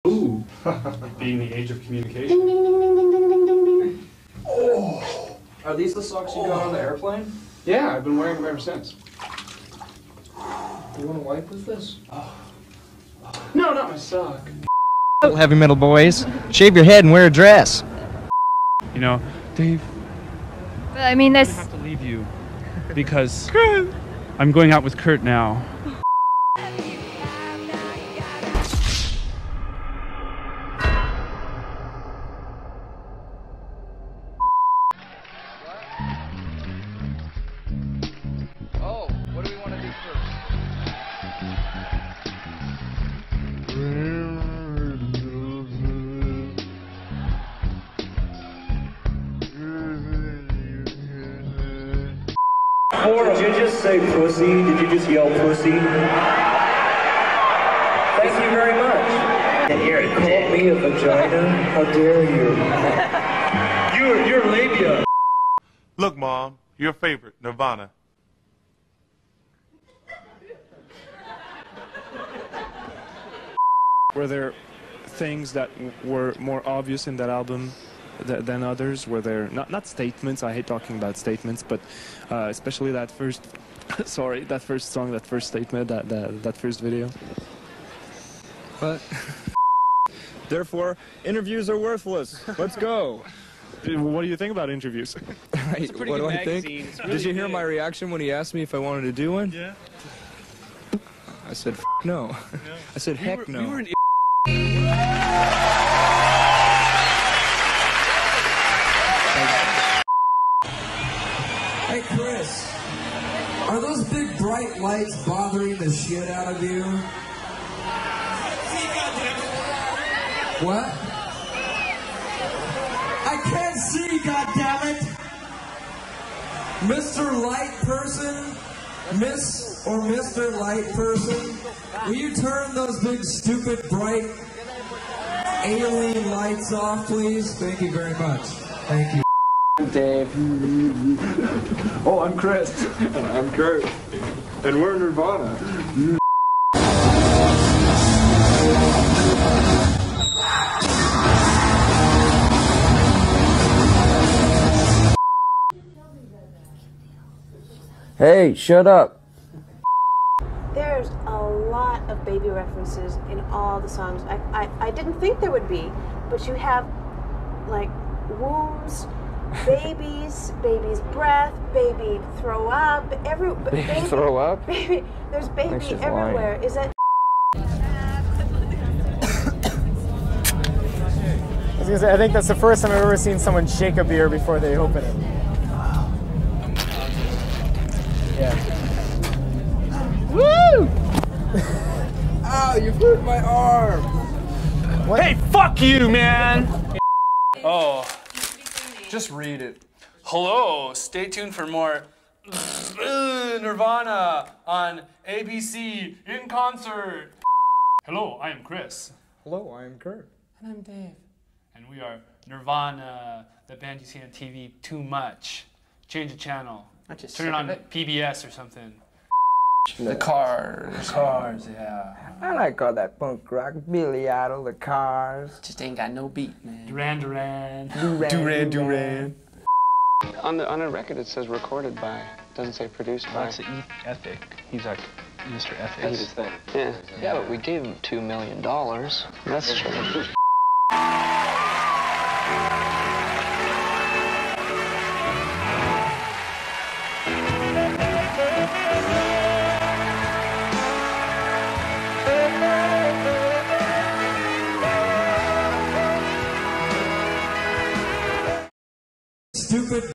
Ooh, being the age of communication. Ding, ding, ding, ding, ding, ding, ding, ding, ding. Oh! Are these the socks you got on the airplane? Yeah, I've been wearing them ever since. You want to wipe with this? No, not my sock. Heavy metal boys, shave your head and wear a dress. You know, Dave, But I mean, I there's. have to leave you because I'm going out with Kurt now. Oh, what do we want to do first? Did you just say pussy? Did you just yell pussy? Thank you very much. And you called me a vagina? How dare you? You're labia. Look, Mom, your favorite, Nirvana. Were there things that were more obvious in that album than others? Were there not statements? I hate talking about statements, but especially that first, sorry, that first song, that first statement, that first video. What? Therefore, interviews are worthless. Let's go. What do you think about interviews? Right, what do I think? Did you hear my reaction when he asked me if I wanted to do one? Yeah. I said, F no. I said, heck no. We were an Hey Chris, are those big bright lights bothering the shit out of you? What? I can't see, goddammit! Mr. Light Person? Miss or Mr. Light Person? Will you turn those big stupid bright alien lights off, please? Thank you very much. Thank you. Dave. Oh, I'm Chris. And I'm Kurt. And we're Nirvana. Hey, shut up. There's a lot of baby references in all the songs. I didn't think there would be, but you have like wombs, babies, baby's breath, baby throw up, baby Throw up? Baby, there's baby she's everywhere. lying. Is that? I was gonna say, I think that's the first time I've ever seen someone shake a beer before they open it. Yeah. Woo! Ow, you hurt my arm. What? Hey, fuck you, man! Oh, Just read it. hello. Stay tuned for more Nirvana on ABC in concert. Hello, I am Chris. Hello, I am Kurt. And I'm Dave. And we are Nirvana, the band you see on TV too much. Change the channel. Turn it on PBS or something. The Cars. Cars, yeah. I like all that punk rock. Billy Idol, the Cars. Just ain't got no beat, man. Duran Duran. Duran. On the record it says recorded by. Doesn't say produced by. That's Ethic. He's like Mr. Ethic. That's his thing. Yeah, but we gave him $2 million. That's true. Stupid